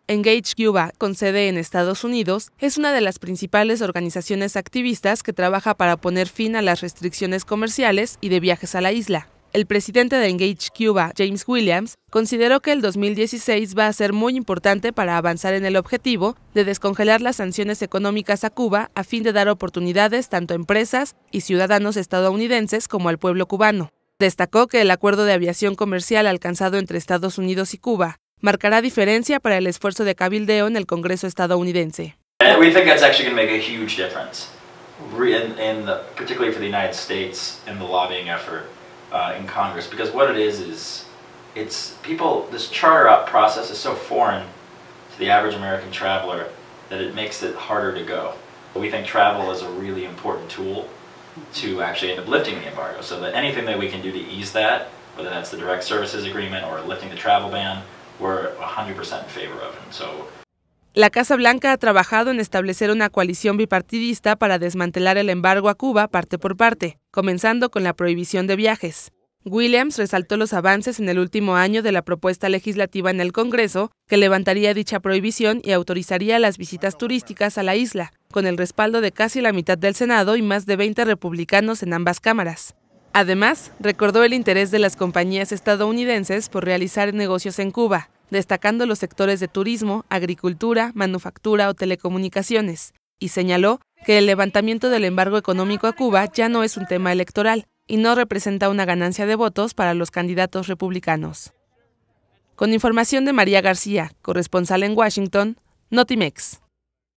Engage Cuba, con sede en Estados Unidos, es una de las principales organizaciones activistas que trabaja para poner fin a las restricciones comerciales y de viajes a la isla. El presidente de Engage Cuba, James Williams, consideró que el 2016 va a ser muy importante para avanzar en el objetivo de descongelar las sanciones económicas a Cuba a fin de dar oportunidades tanto a empresas y ciudadanos estadounidenses como al pueblo cubano. Destacó que el acuerdo de aviación comercial alcanzado entre Estados Unidos y Cuba marcará diferencia para el esfuerzo de cabildeo en el Congreso estadounidense. We think that's actually going to make a huge difference, particularly for the United States in the lobbying effort in Congress, because what it is it's people. This charter out process is so foreign to the average American traveler that it makes it harder to go. We think travel is a really important tool to actually end up lifting the embargo, so that anything that we can do to ease that, whether that's the direct services agreement or lifting the travel ban, we're 100% in favor of it. So, la Casa Blanca ha trabajado en establecer una coalición bipartidista para desmantelar el embargo a Cuba parte por parte, comenzando con la prohibición de viajes. Williams resaltó los avances en el último año de la propuesta legislativa en el Congreso que levantaría dicha prohibición y autorizaría las visitas turísticas a la isla, con el respaldo de casi la mitad del Senado y más de 20 republicanos en ambas cámaras. Además, recordó el interés de las compañías estadounidenses por realizar negocios en Cuba, destacando los sectores de turismo, agricultura, manufactura o telecomunicaciones, y señaló que el levantamiento del embargo económico a Cuba ya no es un tema electoral y no representa una ganancia de votos para los candidatos republicanos. Con información de María García, corresponsal en Washington, Notimex.